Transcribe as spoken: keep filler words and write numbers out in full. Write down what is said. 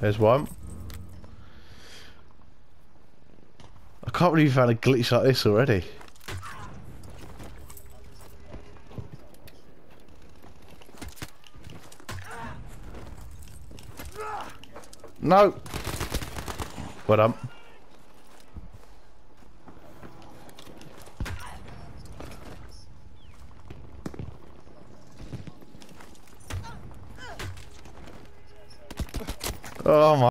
There's one. I can't believe you've had a glitch like this already. No! Well done. Oh my